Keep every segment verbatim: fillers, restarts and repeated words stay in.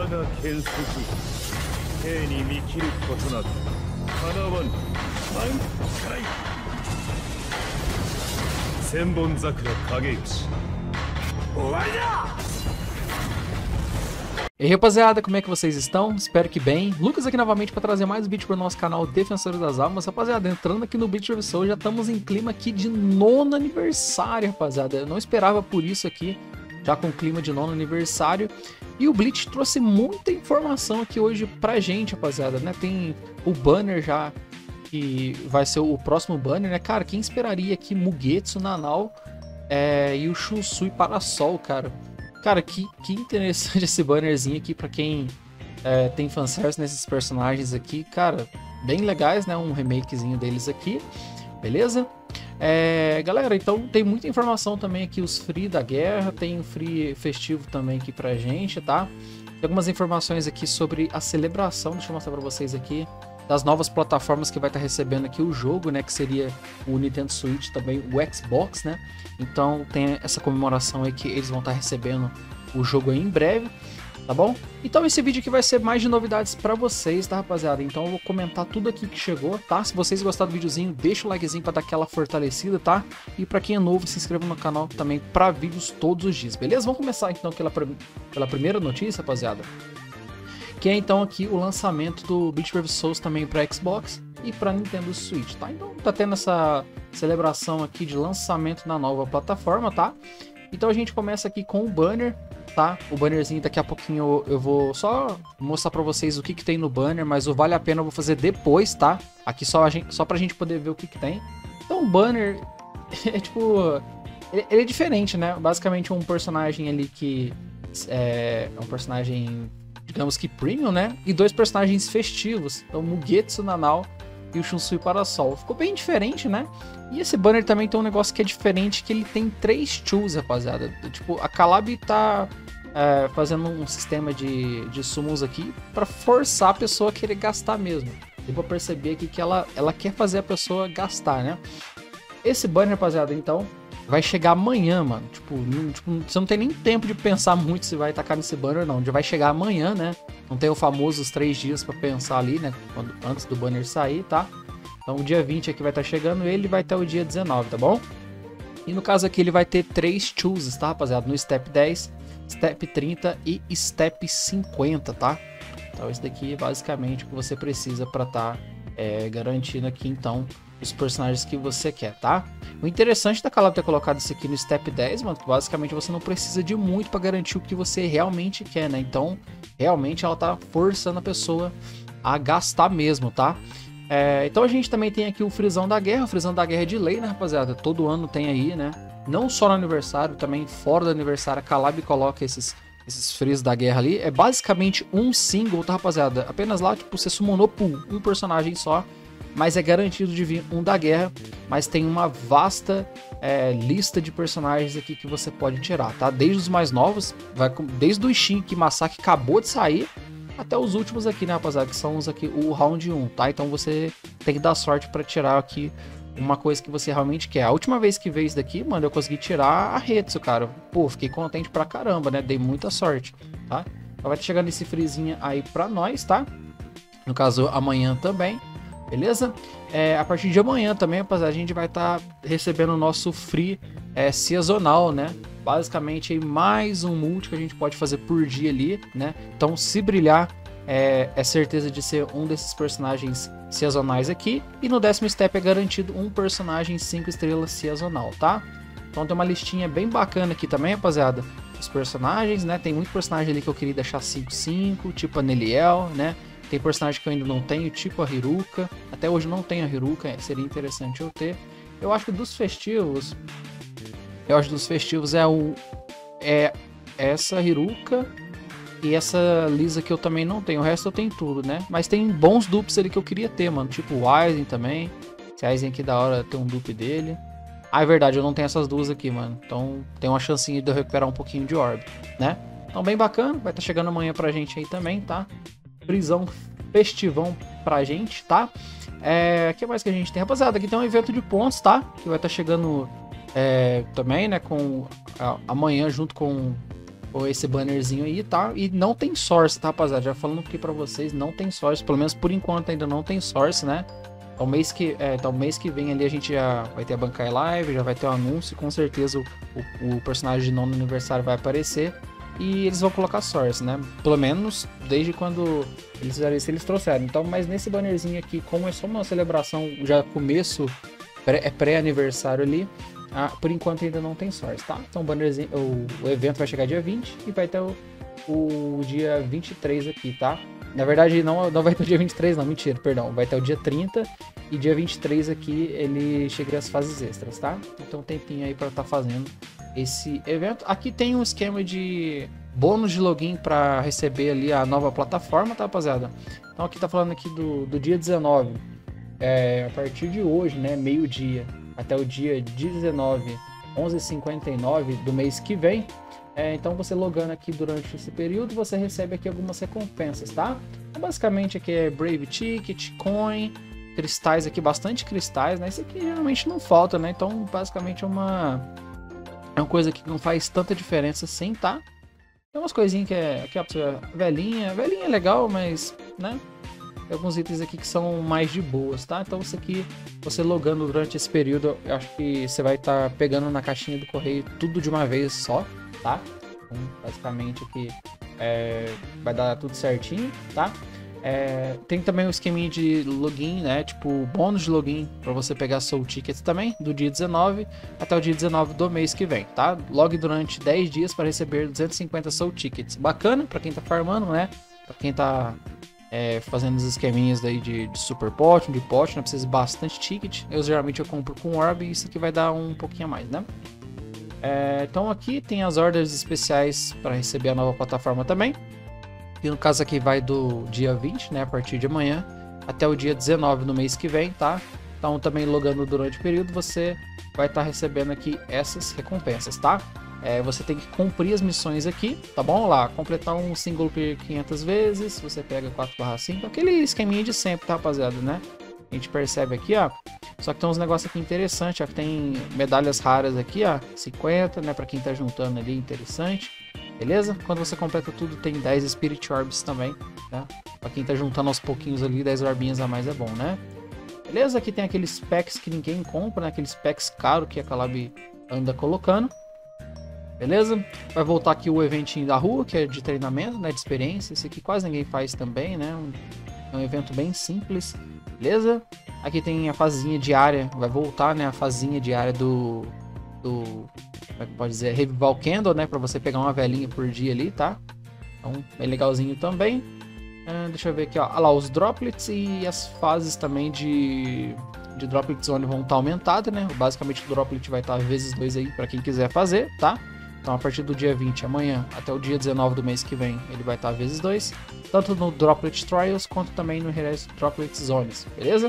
E aí, rapaziada, como é que vocês estão? Espero que bem. Lucas aqui novamente para trazer mais um vídeo para o nosso canal Defensores das Almas. Rapaziada, entrando aqui no Bleach Review, já estamos em clima aqui de nono aniversário, rapaziada. Eu não esperava por isso aqui, já com clima de nono aniversário. E o Bleach trouxe muita informação aqui hoje pra gente, rapaziada, né? Tem o banner já, que vai ser o próximo banner, né? Cara, quem esperaria que Mugetsu, Nanau é, e o Shunsui Parasol, cara? Cara, que, que interessante esse bannerzinho aqui pra quem é, tem fanservice nesses personagens aqui. Cara, bem legais, né? Um remakezinho deles aqui, beleza? É, galera, então tem muita informação também aqui, os free da guerra, tem o free festivo também aqui pra gente, tá? Tem algumas informações aqui sobre a celebração, deixa eu mostrar pra vocês aqui, das novas plataformas que vai estar recebendo aqui o jogo, né? Que seria o Nintendo Switch, também o Xbox, né? Então tem essa comemoração aí que eles vão estar recebendo o jogo aí em breve, tá bom? Então esse vídeo aqui vai ser mais de novidades pra vocês, tá, rapaziada? Então eu vou comentar tudo aqui que chegou, tá? Se vocês gostaram do videozinho, deixa o likezinho pra dar aquela fortalecida, tá? E pra quem é novo, se inscreva no canal também pra vídeos todos os dias, beleza? Vamos começar então pela, pela primeira notícia, rapaziada. Que é então aqui o lançamento do Bleach Brave Souls também para Xbox e para Nintendo Switch, tá? Então tá tendo essa celebração aqui de lançamento na nova plataforma, tá? Então a gente começa aqui com o banner, tá? O bannerzinho daqui a pouquinho eu, eu vou só mostrar para vocês o que que tem no banner, mas o vale a pena eu vou fazer depois, tá? Aqui só, a gente, só pra gente poder ver o que que tem. Então o banner é tipo... Ele, ele é diferente, né? Basicamente um personagem ali que é, é um personagem... digamos que premium, né? E dois personagens festivos, então Mugetsu, Nanau e o Shunsui Parasol. Ficou bem diferente, né? E esse banner também tem um negócio que é diferente, que ele tem três choose, rapaziada. Tipo, a Calab tá é, fazendo um sistema de, de summons aqui pra forçar a pessoa a querer gastar mesmo. Deu pra perceber aqui que ela, ela quer fazer a pessoa gastar, né? Esse banner, rapaziada, então... vai chegar amanhã, mano. Tipo, não, tipo, você não tem nem tempo de pensar muito se vai tacar nesse banner ou não. Já vai chegar amanhã, né? Não tem o famoso os três dias pra pensar ali, né? Quando, antes do banner sair, tá? Então o dia vinte aqui vai estar chegando, ele vai até o dia dezenove, tá bom? E no caso aqui ele vai ter três chooses, tá, rapaziada? No Step dez, Step trinta e Step cinquenta, tá? Então esse daqui é basicamente o que você precisa pra estar é, garantindo aqui, então... os personagens que você quer, tá? O interessante da Calab ter colocado isso aqui no Step dez, mano, que basicamente você não precisa de muito para garantir o que você realmente quer, né? Então, realmente ela tá forçando a pessoa a gastar mesmo, tá? É, então a gente também tem aqui o Frisão da Guerra. O Frisão da Guerra é de lei, né, rapaziada? Todo ano tem aí, né? Não só no aniversário, também fora do aniversário, a Calab coloca esses... esses frisos da guerra ali. É basicamente um single, tá, rapaziada? Apenas lá, tipo, você summonou por um personagem só, mas é garantido de vir um da guerra, mas tem uma vasta é, lista de personagens aqui que você pode tirar, tá? Desde os mais novos, vai com, desde o Ishin, que Masaki acabou de sair, até os últimos aqui, né, rapaziada? Que são os aqui, o round um, tá? Então você tem que dar sorte pra tirar aqui uma coisa que você realmente quer. A última vez que veio isso daqui, mano, eu consegui tirar a Hetsu, cara. Pô, fiquei contente pra caramba, né? Dei muita sorte, tá? Então vai chegar nesse frisinho aí pra nós, tá? No caso, amanhã também. Beleza? É, a partir de amanhã também, rapaziada, a gente vai estar tá recebendo o nosso free é, sazonal, né? Basicamente, mais um multi que a gente pode fazer por dia ali, né? Então, se brilhar, é, é certeza de ser um desses personagens sazonais aqui. E no décimo step é garantido um personagem cinco estrelas sazonal, tá? Então tem uma listinha bem bacana aqui também, rapaziada. Os personagens, né? Tem muito personagem ali que eu queria deixar cinco cinco, tipo a Neliel, né? Tem personagem que eu ainda não tenho, tipo a Hiruka. Até hoje não tenho a Hiruka, seria interessante eu ter. Eu acho que dos festivos... Eu acho que dos festivos é o... É essa Hiruka e essa Lisa que eu também não tenho. O resto eu tenho tudo, né? Mas tem bons dupes ali que eu queria ter, mano. Tipo o Aizen também. Esse Aizen aqui da hora tem um dupe dele. Ah, é verdade, eu não tenho essas duas aqui, mano. Então tem uma chancinha de eu recuperar um pouquinho de orb, né? Então bem bacana. Vai estar chegando amanhã pra gente aí também, tá? Prisão festivão pra gente, tá? É, o que mais que a gente tem? Rapaziada, aqui tem um evento de pontos, tá? Que vai estar chegando é, também, né? Com a, amanhã, junto com ou esse bannerzinho aí, tá? E não tem source, tá, rapaziada? Já falando aqui pra vocês, não tem source, pelo menos por enquanto ainda não tem source, né? Então mês que, é, então, mês que vem ali a gente já vai ter a Bankai Live, já vai ter o anúncio, com certeza o, o, o personagem de nono aniversário vai aparecer. E eles vão colocar source, né? Pelo menos desde quando eles fizeram isso, eles trouxeram. Então, mas nesse bannerzinho aqui, como é só uma celebração, já começo, pré, é pré-aniversário ali, ah, por enquanto ainda não tem source, tá? Então o bannerzinho, o, o evento vai chegar dia vinte e vai ter o, o dia vinte e três aqui, tá? Na verdade, não, não vai ter o dia vinte e três, não, mentira, perdão. Vai ter o dia trinta e dia vinte e três aqui ele chega às fases extras, tá? Então tem tempinho aí pra estar tá fazendo esse evento. Aqui tem um esquema de bônus de login para receber ali a nova plataforma, tá, rapaziada? Então aqui tá falando aqui do, do dia dezenove, é, a partir de hoje, né, meio-dia, até o dia dezenove, onze e cinquenta e nove do mês que vem. É, então você logando aqui durante esse período, você recebe aqui algumas recompensas, tá? Então, basicamente aqui é Brave Ticket, Coin, cristais aqui, bastante cristais, né? Isso aqui geralmente não falta, né? Então basicamente é uma... é uma coisa que não faz tanta diferença assim, tá? Tem umas coisinhas que é... aqui, ó, velhinha, velhinha é legal, mas, né? Tem alguns itens aqui que são mais de boas, tá? Então isso aqui, você logando durante esse período, eu acho que você vai estar tá pegando na caixinha do correio tudo de uma vez só, tá? Então, basicamente aqui é, vai dar tudo certinho, tá? É, tem também o esqueminha de login, né? Tipo, bônus de login para você pegar Soul Tickets também, do dia dezenove até o dia dezenove do mês que vem, tá? Logue durante dez dias para receber duzentos e cinquenta Soul Tickets. Bacana para quem tá farmando, né? Para quem tá é, fazendo os esqueminhas daí de, de Super Pot, de Pot, né? Precisa de bastante ticket. Eu geralmente eu compro com Orb e isso aqui vai dar um pouquinho a mais, né? É, então aqui tem as ordens especiais para receber a nova plataforma também. E no caso aqui vai do dia vinte, né, a partir de amanhã, até o dia dezenove no mês que vem, tá? Então também logando durante o período você vai estar tá recebendo aqui essas recompensas, tá? É, você tem que cumprir as missões aqui, tá bom? Lá, completar um single player quinhentas vezes, você pega quatro barra cinco, aquele esqueminha de sempre, tá, rapaziada, né? A gente percebe aqui, ó. Só que tem uns negócios aqui interessantes, ó. Que tem medalhas raras aqui, ó. cinquenta, né? Pra quem tá juntando ali, interessante. Beleza? Quando você completa tudo, tem dez Spirit Orbs também, né? Pra quem tá juntando aos pouquinhos ali, dez orbinhas a mais é bom, né? Beleza? Aqui tem aqueles packs que ninguém compra, né? Aqueles packs caros que a Calab anda colocando. Beleza? Vai voltar aqui o eventinho da rua, que é de treinamento, né? De experiência. Esse aqui quase ninguém faz também, né? Um, é um evento bem simples. Beleza? Aqui tem a fazinha diária, vai voltar, né, a fazinha diária do, do, como é que pode dizer, Revival Candle, né, pra você pegar uma velinha por dia ali, tá? Então, bem legalzinho também. Ah, deixa eu ver aqui, ó, olha lá, os droplets e as fases também de, de Droplet Zone vão estar aumentadas, né, basicamente o droplet vai estar vezes dois aí pra quem quiser fazer, tá? Então, a partir do dia vinte, amanhã, até o dia dezenove do mês que vem, ele vai estar vezes dois. Tanto no Droplet Trials, quanto também no Heroes Droplet Zones, beleza?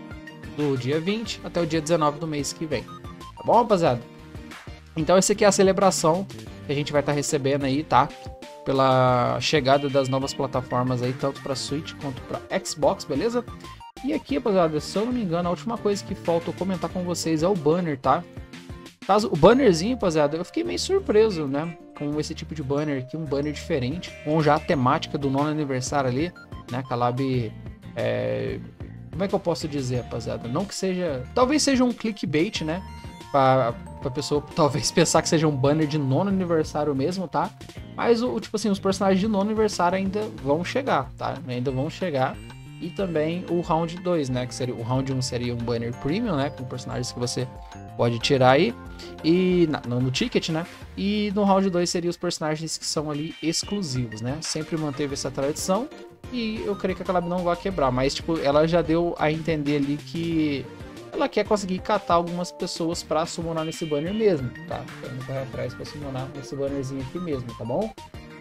Do dia vinte até o dia dezenove do mês que vem. Tá bom, rapaziada? Então, essa aqui é a celebração que a gente vai estar recebendo aí, tá? Pela chegada das novas plataformas aí, tanto para Switch quanto para Xbox, beleza? E aqui, rapaziada, se eu não me engano, a última coisa que falta eu comentar com vocês é o banner, tá? Caso, o bannerzinho, rapaziada, eu fiquei meio surpreso, né? Com esse tipo de banner aqui, um banner diferente, com já a temática do nono aniversário ali, né? Calab, é... como é que eu posso dizer, rapaziada? Não que seja... Talvez seja um clickbait, né? Pra, pra pessoa talvez pensar que seja um banner de nono aniversário mesmo, tá? Mas, o tipo assim, os personagens de nono aniversário ainda vão chegar, tá? Ainda vão chegar. E também o Round dois, né? Que seria, o Round um seria um banner premium, né? Com personagens que você pode tirar aí. E no, no ticket, né? E no Round dois seria os personagens que são ali exclusivos, né? Sempre manteve essa tradição. E eu creio que a Calab não vai quebrar. Mas, tipo, ela já deu a entender ali que ela quer conseguir catar algumas pessoas pra summonar nesse banner mesmo, tá? Então vai atrás pra summonar nesse bannerzinho aqui mesmo, tá bom?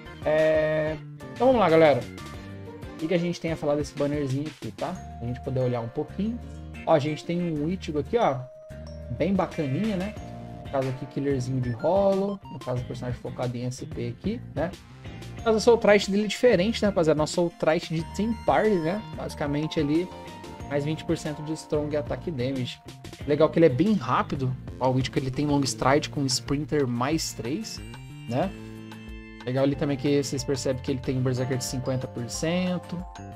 É... Então vamos lá, galera. O que a gente tem a falar desse bannerzinho aqui, tá? A gente poder olhar um pouquinho. Ó, a gente tem um Ichigo aqui, ó. Bem bacaninha, né? No caso aqui, killerzinho de rolo. No caso, o personagem focado em S P aqui, né? No caso, o Soul Trite dele é diferente, né, rapaziada? Nosso Soul Trite de Team Party, né? Basicamente ali, mais vinte por cento de Strong Attack Damage. Legal que ele é bem rápido. Ó, o Ichigo ele tem Long Stride com Sprinter mais três, né? Legal ali também que vocês percebem que ele tem um Berserker de cinquenta por cento.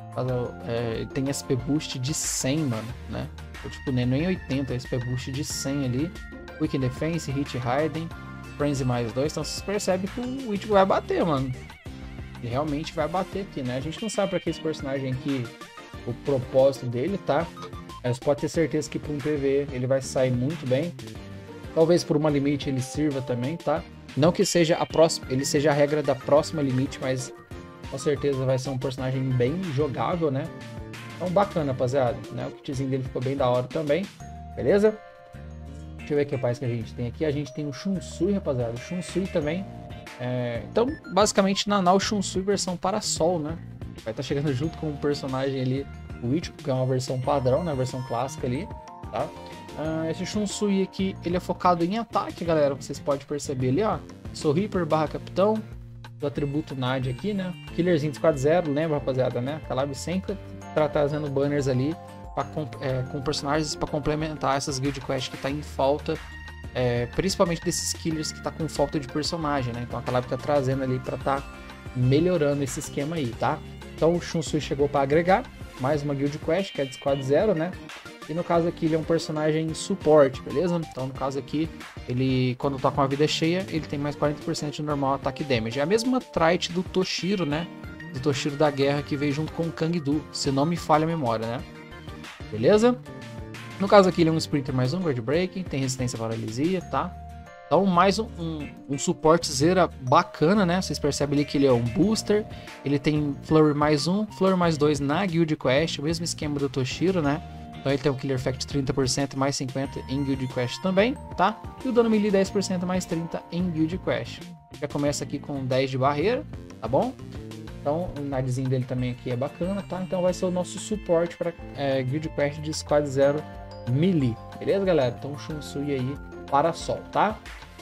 É, ele tem S P Boost de cem, mano, né? Eu, tipo, nem em oitenta, S P Boost de cem ali. Quick Defense, Hit Hiding, Frenzy mais dois. Então vocês percebem que o Ichigo vai bater, mano. Ele realmente vai bater aqui, né? A gente não sabe pra que esse personagem aqui, o propósito dele, tá? Mas pode ter certeza que para um P V ele vai sair muito bem. Talvez por uma limite ele sirva também, tá? Não que seja a próxima, ele seja a regra da próxima limite, mas com certeza vai ser um personagem bem jogável, né? Então bacana, rapaziada, né? O kitzinho dele ficou bem da hora também, beleza? Deixa eu ver que mais que a gente tem aqui. A gente tem o Shunsui, rapaziada. O Shunsui também. É... Então, basicamente, Nanau Shunsui versão Parasol, né? Vai estar chegando junto com um personagem ali, o Ichigo, que é uma versão padrão, né? A versão clássica ali, tá? Uh, esse Shunsui aqui, ele é focado em ataque, galera. Vocês podem perceber ali, ó. Sou Reaper barra Capitão. Do atributo Nadia aqui, né? Killerzinho de quatro zero, lembra, rapaziada, né? Calab sempre tá trazendo banners ali pra, é, com personagens para complementar essas guild quests que tá em falta. É, principalmente desses killers que tá com falta de personagem, né? Então a Calab tá trazendo ali pra tá melhorando esse esquema aí, tá? Então o Shunsui chegou para agregar mais uma guild quest, que é de squad zero, né? E no caso aqui ele é um personagem suporte, beleza? Então no caso aqui, ele quando tá com a vida cheia, ele tem mais quarenta por cento de normal ataque damage. É a mesma trait do Toshiro, né? Do Toshiro da guerra que veio junto com o Kangdu, se não me falha a memória, né? Beleza? No caso aqui ele é um Sprinter mais um, Guard Breaking, tem resistência à paralisia, tá? Então mais um, um, um suporte zera bacana, né? Vocês percebem ali que ele é um booster, ele tem Flurry mais um, Flurry mais dois na Guild Quest, o mesmo esquema do Toshiro, né? Então ele tem o Killer Effect trinta por cento mais cinquenta por cento em Guild Quest também, tá? E o dano melee dez por cento mais trinta por cento em Guild Quest. Já começa aqui com dez de barreira, tá bom? Então o nadzinho dele também aqui é bacana, tá? Então vai ser o nosso suporte para é, Guild Quest de Squad Zero melee, beleza, galera? Então o Shunsui aí para sol, tá?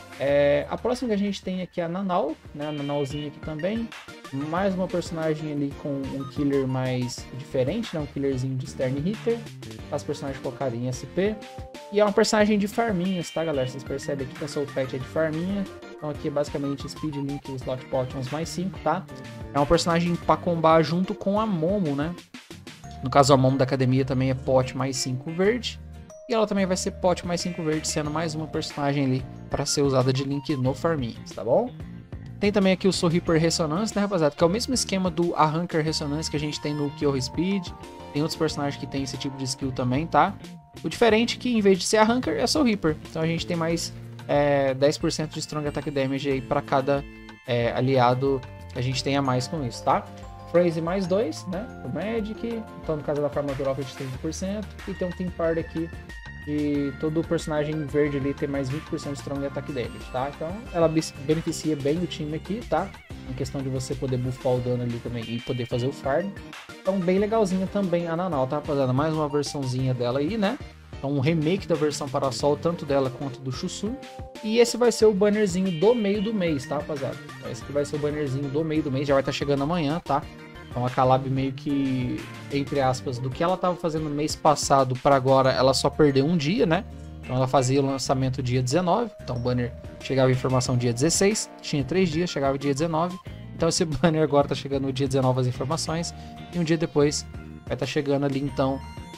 É, a próxima que a gente tem aqui é a Nanau, né? A Nanauzinha aqui também. Mais uma personagem ali com um killer mais diferente, né? Um killerzinho de Stern Hitter. As personagens colocaram em S P. E é uma personagem de farminhas, tá, galera? Vocês percebem aqui que a Soul Pet é de farminha. Então aqui é basicamente Speed Link e Slot Potions mais cinco, tá? É um personagem para combar junto com a Momo, né? No caso a Momo da academia também é Pot mais cinco verde. E ela também vai ser Pot mais cinco verde, sendo mais uma personagem ali para ser usada de Link no Farminhas, tá bom? Tem também aqui o Soul Reaper Ressonance, né, rapaziada? Que é o mesmo esquema do Arrancar Ressonance que a gente tem no Kyoho Speed. Tem outros personagens que tem esse tipo de skill também, tá? O diferente é que em vez de ser Arrancar, é Soul Reaper. Então a gente tem mais é, dez por cento de Strong Attack Damage aí para cada é, aliado que a gente tenha mais com isso, tá? Frenzy mais dois, né? O Magic. Então no caso da forma natural de trinta por cento. E tem um Team Part aqui de todo personagem verde ali ter mais vinte por cento de Strong Attack Damage, tá? Então ela beneficia bem o time aqui, tá? Em questão de você poder buffar o dano ali também e poder fazer o farm. Então bem legalzinha também a Nanau, tá, rapaziada? Mais uma versãozinha dela aí, né? Então um remake da versão Parasol, tanto dela quanto do Shunsui. E esse vai ser o bannerzinho do meio do mês, tá, rapaziada? Então, esse aqui vai ser o bannerzinho do meio do mês, já vai estar chegando amanhã, tá? Então a Calab meio que, entre aspas, do que ela estava fazendo no mês passado para agora, ela só perdeu um dia, né? Então ela fazia o lançamento dia dezenove, então o banner chegava a informação dia dezesseis, tinha três dias, chegava dia dezenove. Então esse banner agora tá chegando no dia dezenove as informações, e um dia depois vai estar tá chegando ali então,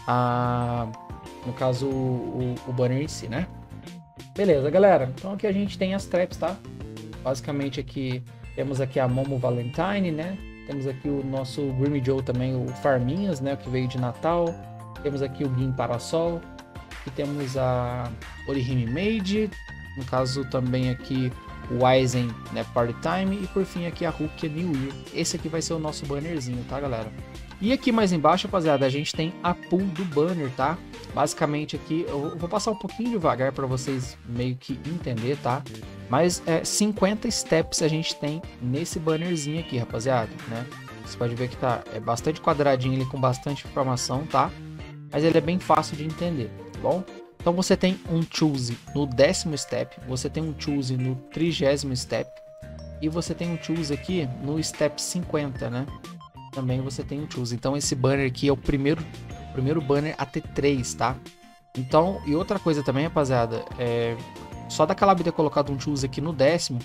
a, no caso, o, o banner em si, né? Beleza, galera. Então aqui a gente tem as traps, tá? Basicamente aqui, temos aqui a Momo Valentine, né? Temos aqui o nosso Grim Joe também, o Farminhas, né, que veio de Natal. Temos aqui o Gin Parasol. E temos a Orihime Maid. No caso também aqui o Aizen, né, Party Time. E por fim aqui a Rukia New Year. Esse aqui vai ser o nosso bannerzinho, tá, galera? E aqui mais embaixo, rapaziada, a gente tem a pool do banner, tá? Basicamente aqui, eu vou passar um pouquinho devagar para vocês meio que entender, tá? Mas é, cinquenta steps a gente tem nesse bannerzinho aqui, rapaziada, né? Você pode ver que tá é bastante quadradinho ali com bastante informação, tá? Mas ele é bem fácil de entender, tá bom? Então você tem um choose no décimo step, você tem um choose no trigésimo step e você tem um choose aqui no step cinquenta, né? Também você tem um choose. Então esse banner aqui é o primeiro, primeiro banner a ter três, tá? Então, e outra coisa também, rapaziada, é... só da Calab ter colocado um choose aqui no décimo,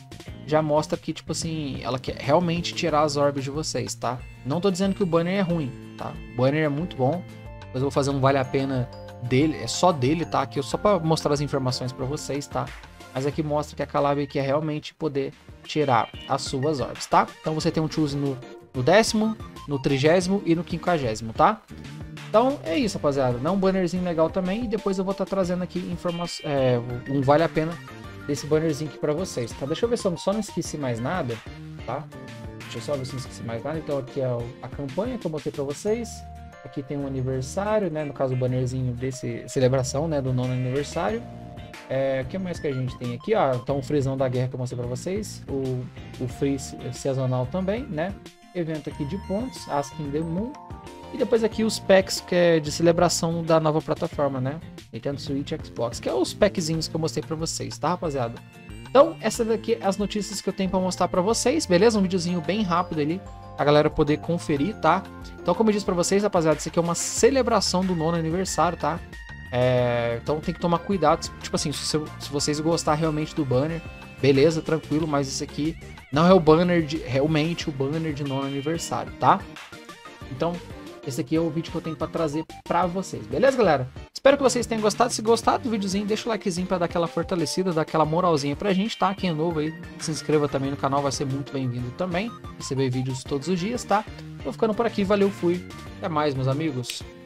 já mostra que, tipo assim, ela quer realmente tirar as orbes de vocês, tá? Não tô dizendo que o banner é ruim, tá? O banner é muito bom. Depois eu vou fazer um vale a pena dele, é só dele, tá? Aqui só pra mostrar as informações pra vocês, tá? Mas aqui mostra que a Calabi quer realmente poder tirar as suas orbes, tá? Então você tem um choose no, no décimo, no trigésimo e no quinquagésimo, tá? Então é isso, rapaziada. Dá um bannerzinho legal também. E depois eu vou estar tá trazendo aqui informação, é, um vale a pena desse bannerzinho aqui pra vocês, tá? Deixa eu ver se eu só não esqueci mais nada, tá? Deixa eu só ver se não esqueci mais nada. Então aqui é a campanha que eu mostrei pra vocês. Aqui tem um aniversário, né? No caso o bannerzinho desse celebração, né? Do nono aniversário. É, o que mais que a gente tem aqui? Ó, então o freezão da guerra que eu mostrei pra vocês. O, o freeze sazonal também, né? Evento aqui de pontos, Ask in the Moon. E depois aqui os packs que é de celebração da nova plataforma, né? Nintendo Switch e Xbox, que é os packzinhos que eu mostrei pra vocês, tá, rapaziada? Então, essas daqui é as notícias que eu tenho pra mostrar pra vocês, beleza? Um videozinho bem rápido ali, a galera poder conferir, tá? Então, como eu disse pra vocês, rapaziada, isso aqui é uma celebração do nono aniversário, tá? É... Então tem que tomar cuidado, tipo assim, se, se vocês gostarem realmente do banner, beleza, tranquilo, mas isso aqui não é o banner, de, realmente o banner de nono aniversário, tá? Então... esse aqui é o vídeo que eu tenho para trazer para vocês, beleza, galera? Espero que vocês tenham gostado. Se gostado do videozinho, deixa o likezinho para dar aquela fortalecida, dar aquela moralzinha pra gente, tá? Quem é novo aí, se inscreva também no canal, vai ser muito bem-vindo também. Receber vídeos todos os dias, tá? Tô ficando por aqui, valeu, fui. Até mais, meus amigos.